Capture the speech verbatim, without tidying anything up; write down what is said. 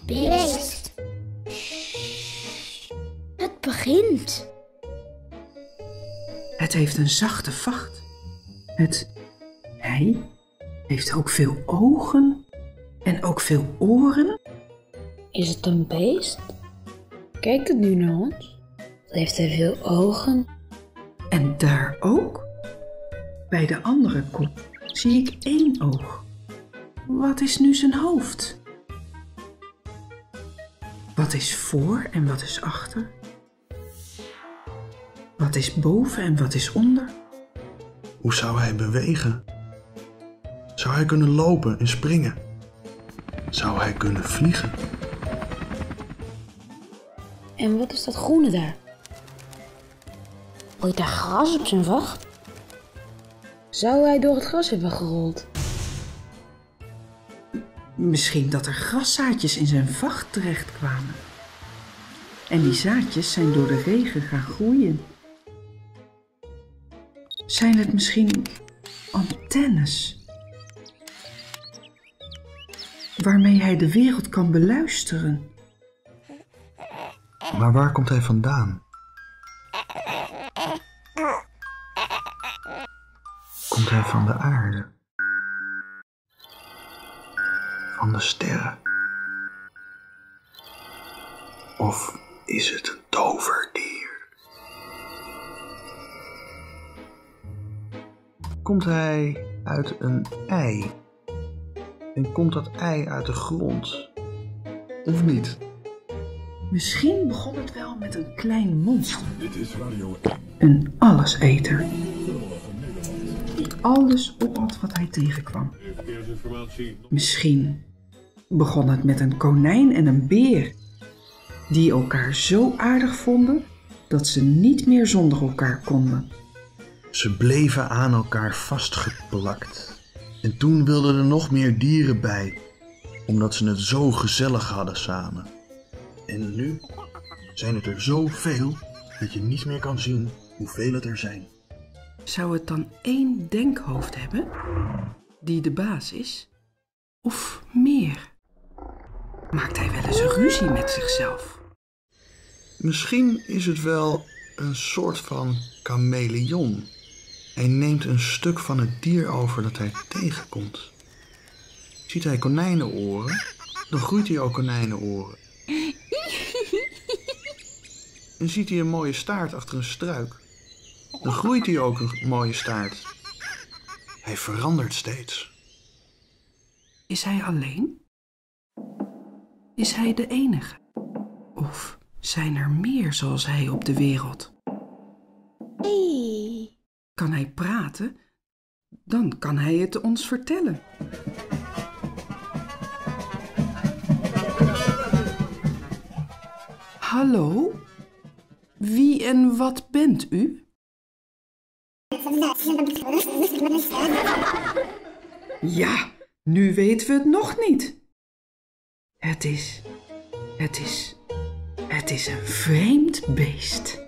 beest. Het begint. Het heeft een zachte vacht. Het hij heeft ook veel ogen en ook veel oren. Is het een beest? Kijkt het nu naar ons? Heeft hij veel ogen? En daar ook, bij de andere kop, zie ik één oog. Wat is nu zijn hoofd? Wat is voor en wat is achter? Wat is boven en wat is onder? Hoe zou hij bewegen? Zou hij kunnen lopen en springen? Zou hij kunnen vliegen? En wat is dat groene daar? Ooit daar gras op zijn vacht? Zou hij door het gras hebben gerold? Misschien dat er graszaadjes in zijn vacht terechtkwamen. En die zaadjes zijn door de regen gaan groeien. Zijn het misschien antennes? Waarmee hij de wereld kan beluisteren. Maar waar komt hij vandaan? Komt hij van de aarde? Van de sterren? Of is het een toverdier? Komt hij uit een ei? En komt dat ei uit de grond? Of niet? Misschien begon het wel met een klein monster. Dit is Radio Een alleseter. Die alles opat wat hij tegenkwam. Misschien begon het met een konijn en een beer. Die elkaar zo aardig vonden dat ze niet meer zonder elkaar konden. Ze bleven aan elkaar vastgeplakt. En toen wilden er nog meer dieren bij, omdat ze het zo gezellig hadden samen. En nu zijn het er zoveel dat je niet meer kan zien hoeveel het er zijn. Zou het dan één denkhoofd hebben, die de baas is? Of meer? Maakt hij wel eens ruzie met zichzelf? Misschien is het wel een soort van chameleon. Hij neemt een stuk van het dier over dat hij tegenkomt. Ziet hij konijnenoren, dan groeit hij ook konijnenoren. En ziet hij een mooie staart achter een struik, dan groeit hij ook een mooie staart. Hij verandert steeds. Is hij alleen? Is hij de enige? Of zijn er meer zoals hij op de wereld? Hey. Kan hij praten? Dan kan hij het ons vertellen. Hallo? Wie en wat bent u? Ja, nu weten we het nog niet. Het is, het is, het is een vreemd beest.